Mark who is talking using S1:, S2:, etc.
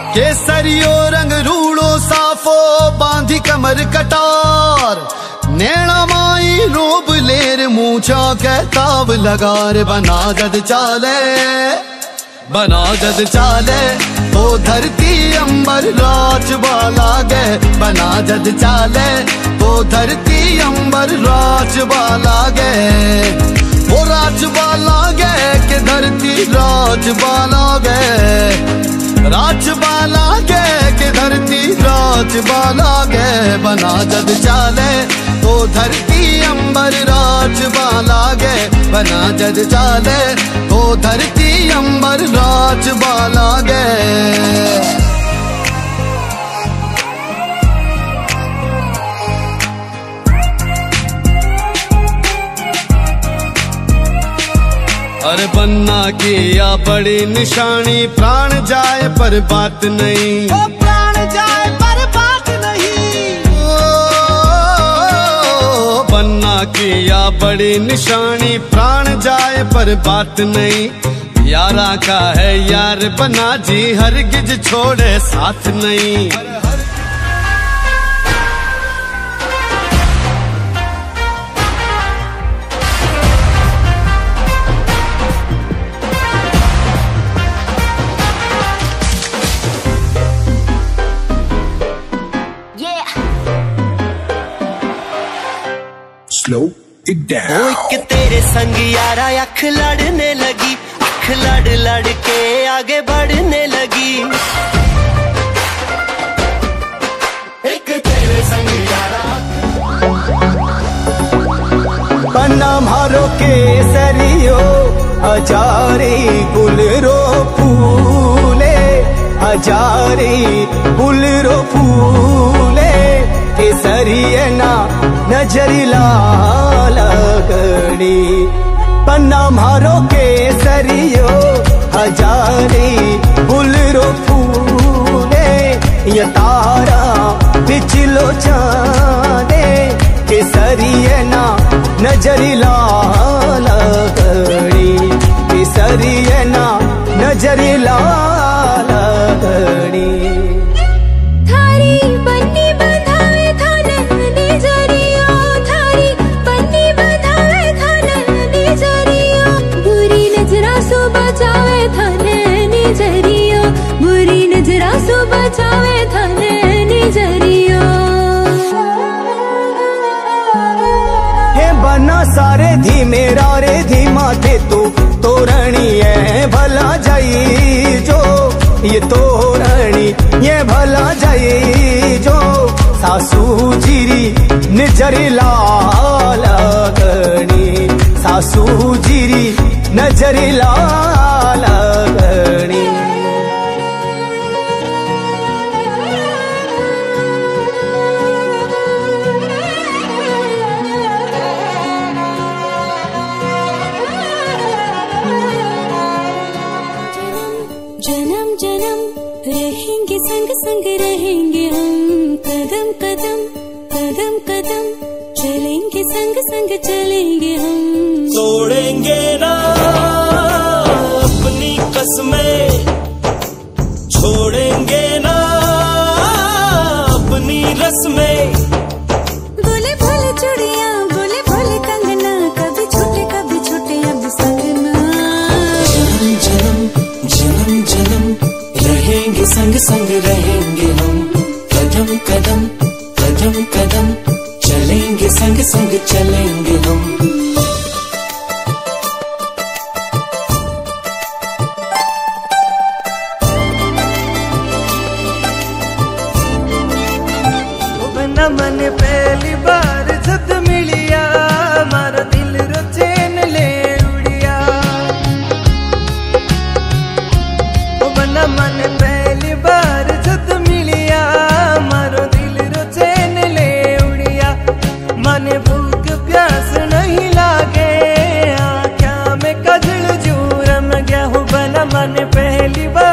S1: केसरियो रंग रूड़ो साफो बांधी कमर कटार, नैना माई रूप लेर मूछा के ताव लगार। बना जद चाले बना जद चाले तो धरती अंबर राज वाला गे। बना जद चाले तो धरती अंबर राज वाला गे। वो राज वाला गे के धरती राज वाला गे। राज वाला गे के धरती राज वाला गे। बना जद चाले तो धरती अंबर राज वाला गे। बना जद चाले तो धरती अंबर राज वाला गे। अरे बनना की या बड़ी निशानी, प्राण जाए पर बात नहीं। ओ प्राण जाए पर बात नहीं। बनना की या बड़ी निशानी, प्राण जाए पर बात नहीं। यारा का है यार बना जी, हरगिज छोड़े साथ नहीं।
S2: Slow it down.
S3: एक तेरे संग यारा अख लड़ने लगी, अख लड़ लड़ के आगे बढ़ने लगी। एक तेरे संग यारा
S4: पन्ना मारो केसरियो हजारी गुलरो फूले। हजारी गुलरो फूले केसरिये ना नजरी लाल गड़ी। पन्ना मारो केसरियो हजारी गुलरो फूले। ये तारा पिछलो चांदे केसरिये ना नजरी लाल गड़ी। केसरिये ना नजरी लाल गड़ी।
S5: बुरी नजरा सो बचावे थाने निजरियो।
S4: हे बना सारे धीमे रे धीमा थे तू तोरणी है भला जाई जो। ये तोरणी ये भला जाई जो। सासू जीरी नजरी लाल गणी। सासू जीरी नजरी लाल गणी।
S5: जन्म जन्म रहेंगे संग संग रहेंगे हम। कदम कदम कदम कदम चलेंगे संग संग चलेंगे हम।
S3: तोड़ेंगे ना अपनी कसमें, छोड़ेंगे ना अपनी रस्में।
S5: बोले भोले चूड़ियां बोले भोले कंगना, कभी छोटे अब संगना।
S3: जन्म जन्म जन्म रहेंगे संग संग रहेंगे हम। कदम कदम कदम कदम चलेंगे संग संग चलेंगे हम।
S6: मन पहली बार जद मिलिया, मारो दिल रो चैन ले उड़िया। बना मन पहली बार जद मिलिया, मारो दिल रो चैन ले उड़िया। मन भूख प्यास नहीं लागे, आँखों में कजल जूरम गया हूँ। बना मन पहली बार